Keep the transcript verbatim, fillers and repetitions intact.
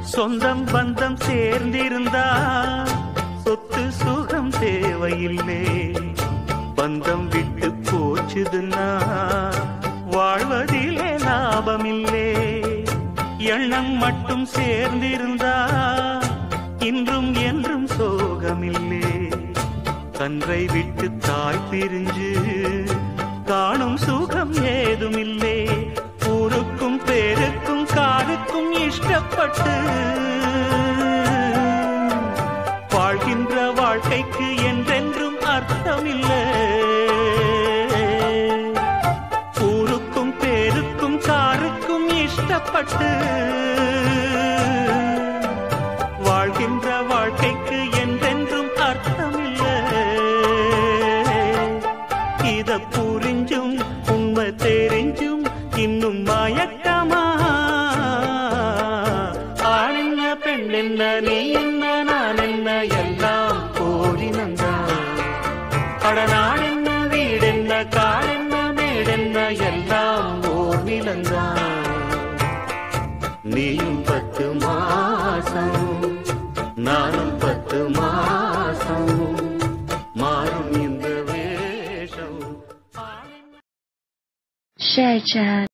சொந்தம் பந்தம் சேர்ந்திருந்தா சொத்து சுகம் தேவையில்லை. பந்தம் விட்டு போச்சுதுன்னா வாழ்வதிலே லாபமில்லை. எண்ணம் மட்டும் சேர்ந்திருந்தா இன்றும் என்றும் சோகமில்லை. கன்றை விட்டு தாய் பிரிஞ்சு காணும் சுகம் ஏதுமில்லை. ஊருக்கும் பேருக்கும் காருக்கும் இஷ்டப்பட்டு வாழ்கின்ற வாழ்க்கைக்கு என்றென்றும் அர்த்தமில்லை. ஊருக்கும் பேருக்கும் காருக்கும் இஷ்டப்பட்டு வாழ்கின்ற வாழ்க்கைக்கு என்றென்றும் அர்த்தமில்லை. இத புரிஞ்சும் உண்மை தெரிஞ்சும் இன்னும் மயக்கமா? ஆண் என்ன பெண் என்ன நீ என்ன நான் என்ன எல்லாம் போலினந்தா. அடநாடு என்ன வீடென்ன காடென்ன மேடென்ன எல்லாம் ஓர் நிலந்தா. நீயும் பத்து மாசம் நானும் பத்து மாசம் மாறும் இந்த வேஷம். Share chat